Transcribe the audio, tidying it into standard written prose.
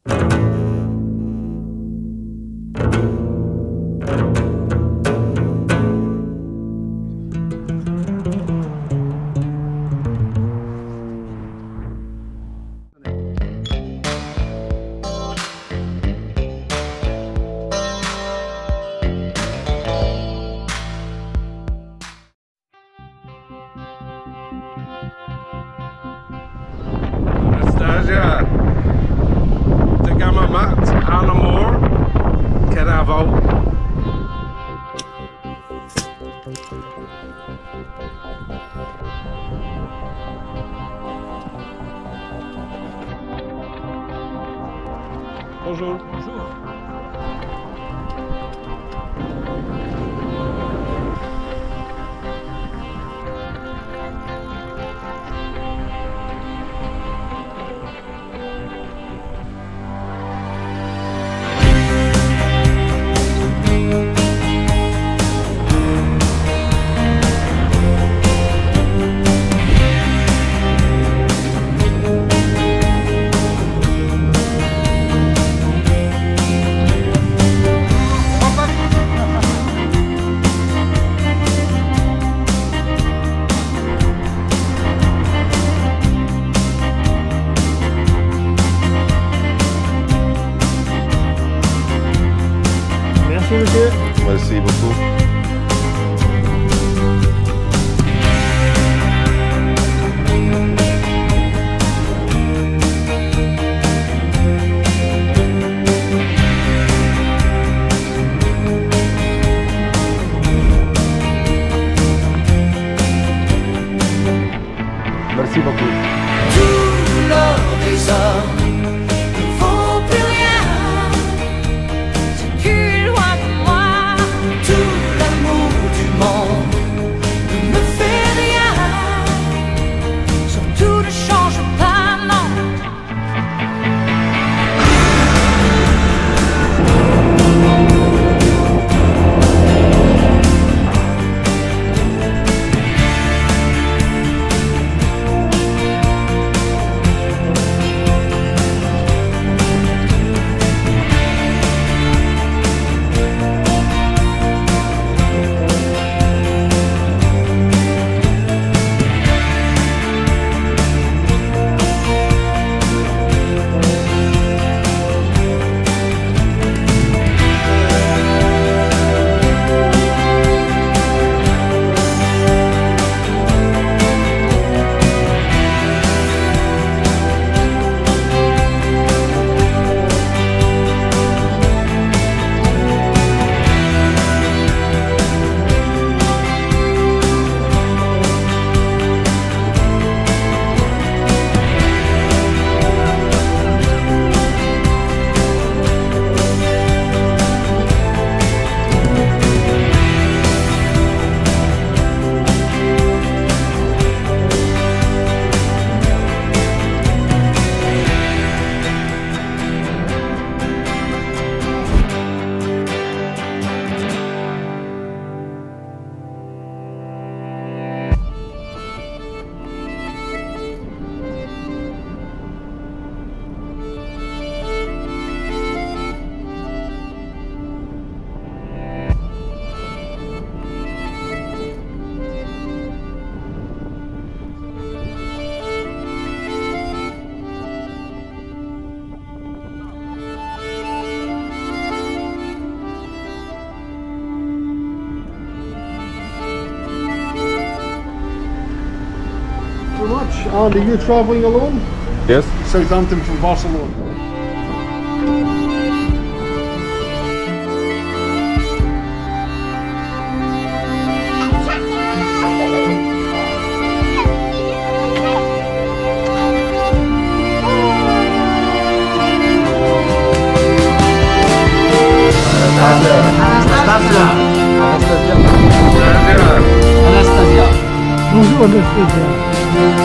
Anastasia, ty gama mat Anamor, Keravol. Bonjour. Bonjour. Merci monsieur. Merci beaucoup. Merci beaucoup. Tout l'or des hommes ne vaut plus rien. C'est plus loin de moi. Tout l'amour du monde ne me fait rien. Surtout ne change pas, non. Much. And are you travelling alone? Yes. Southampton from Barcelona. Anastasia. Bonjour Anastasia.